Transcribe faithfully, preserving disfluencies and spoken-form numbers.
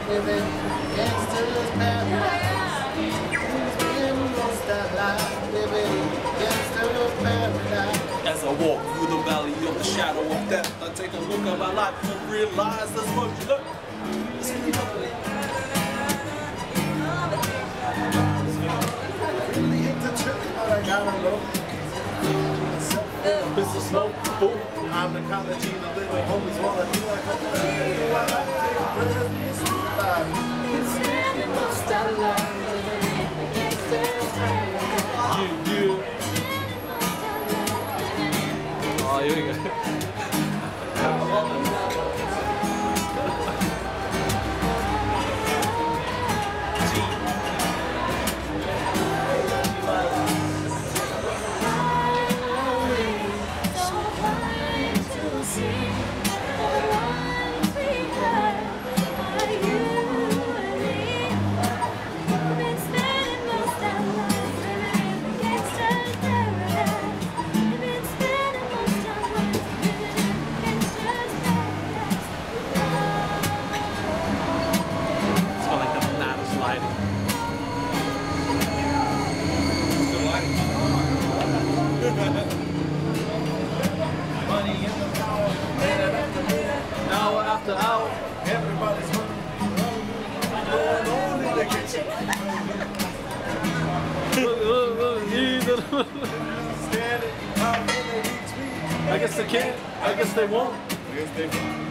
living gangsters paradise. Living gangster life, living gangsters paradise. As I walk through the valley of the shadow of death, I take a look at my life and realize there's much left. Really hate the trip, but I gotta know. Mister Smoke, boom. I'm the college the little homies wanna do like a play. I take breath, it's alive. It's standing most alive, living in the gangsters paradise. Yeah, yeah. Oh, here we go. Money in the power, minute after minute, hour after hour, everybody's running, going on in the kitchen. Standing, how can they reach me? I guess they can't. I guess they won't. I guess they won't.